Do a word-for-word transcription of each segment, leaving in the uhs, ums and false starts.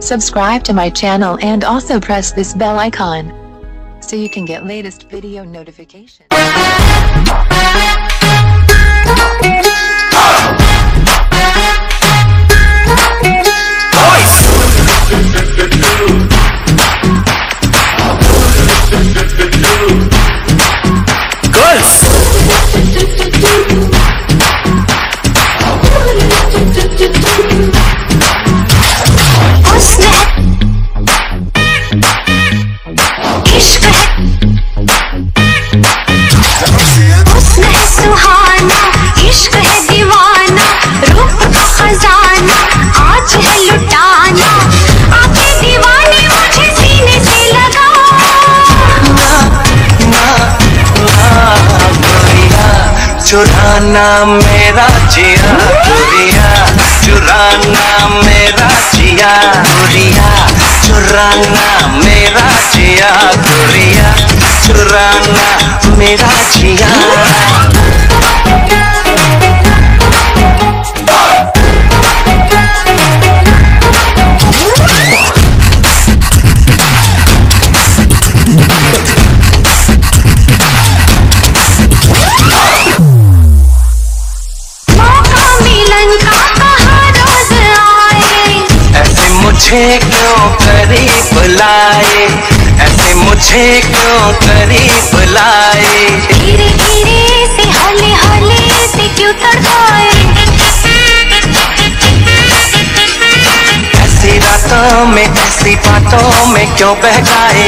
Subscribe to my channel and also press this bell icon so you can get latest video notification. चुराना मेरा जिया गुड़िया, चुराना मेरा जिया गुड़िया, चुराना मेरा जिया गुड़िया, चुराना मेरा जिया। मुझे क्यों करीब लाए, ऐसे मुझे क्यों करीब लाए, धीरे धीरे से हौले हौले से क्यों तड़पाए, ऐसी रातों में ऐसी बातों में क्यों बहकाए,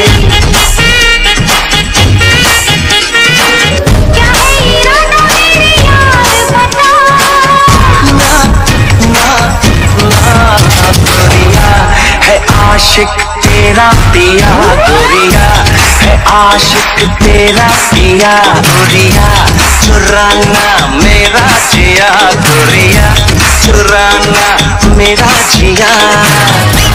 क्या है इरादा मेरे यार बता, ना ना ना गोरिया है आशिक तेरा पिया गोरिया, है आशिक तेरा पिया गोरिया, चुराना मेरा जिया गोरिया, चुराना मेरा जिया।